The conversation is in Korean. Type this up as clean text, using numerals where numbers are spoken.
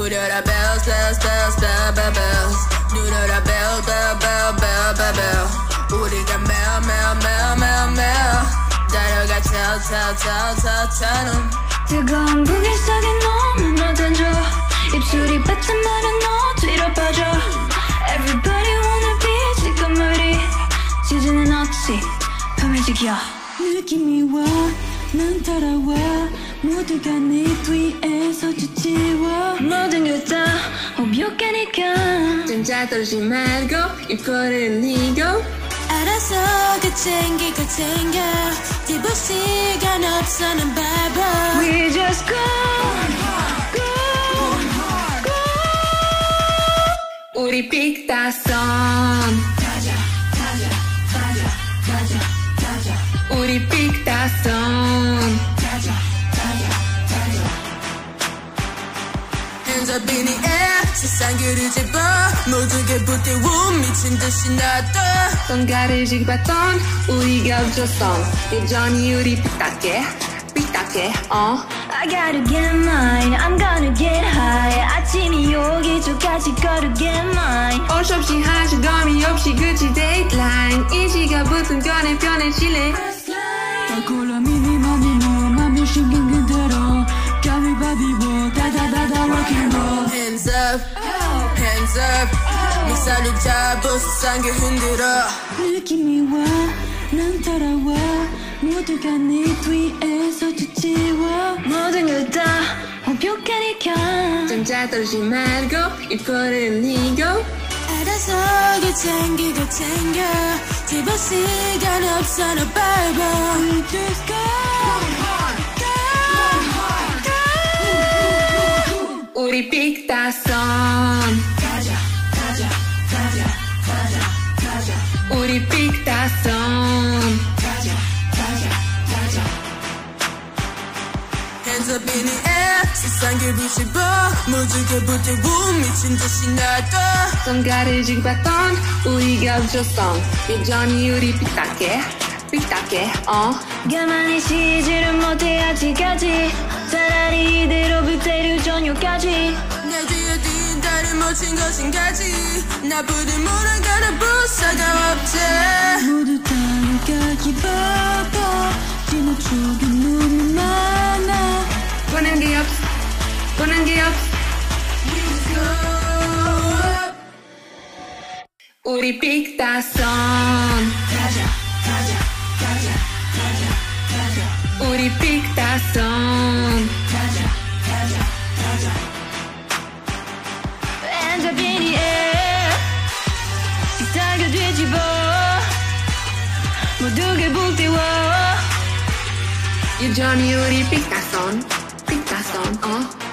울려라 bells bells bells bells bells bells 누려라 bell bell bell bell bell bell 우리가 매일 매일 매일 매일 매일 달려가 tell tell tell tell tell는 뜨거운 불길 속에 너무나 던져 입술이 뱉은 말은 너 뒤로 빠져 Everybody wanna be 지금 우리 시즌은 어찌 밤을 지켜 느낌이 와 난 따라와 모두가 네 뒤에서 지치워 모든 게 다 완벽하니까 진짜 떨지 말고 입꼬리를 흘리고 알아서 그 챙길 거 챙겨 뒤볼 시간 없어 난 바보 We just go go go 우리 pick that song 우리 pick that song Hands up in the air 세상 그리집어 모두게 불태워 미친 듯이 나도 뭔가를 지봤던 우리가 웃었어 여전히 우리 삐딱해 삐딱해 I gotta get mine I'm gonna get high 아침이 오기 전까지 gotta get mine 옷 없이 하시감이 없이 그치 데이트라인 이 시간부터 변해 변해질래 달콜라 미니마니 너 맘이 신경 그대로 가위바위보 다다다다 rock'n'roll Hands up hands up 믹사를 잡아 세상을 흔들어 느낌이 와 난 따라와 모두가 네 뒤에서 지치워 모든 게 다 완벽하니까 진짜 떨지 말고 입꼬리를 흘리고 알아서 그 챙기고 챙겨 뒤볼 시간 없어 너 바보 We just go 우리 pick that song 우리 pick that song Hands up in the air 세상을 부시고 모두게 불태워 미친 듯이 나도 손가락을 쥐봤던 우리가 웃었어 여전히 우리 삐딱해 삐딱해 가만히 쉬지를 못해 아직까지 차라리 이대로 불태울 저녁까지 내 뒤에 뛴 다리 못친 것인가지 나쁘든 몰아가는 부사가 없지 모두 따라가기 바빠 뒤로 쪽에 너무 많아 보는 게 없어 보는 게 없어 우리 pick that song 우리 pick that song Hands up in the air 세상을 뒤집어 모두게 불태워 여전히 우리 pick that song pick that song